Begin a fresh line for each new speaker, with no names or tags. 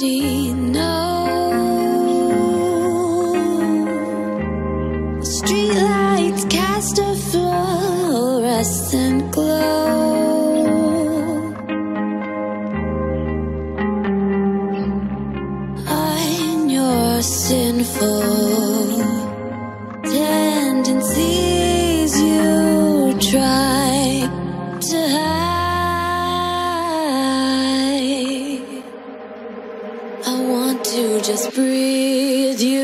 already know. Streetlights cast a fluorescent glow. On your sinful tendencies you try to hide. I want to just breathe you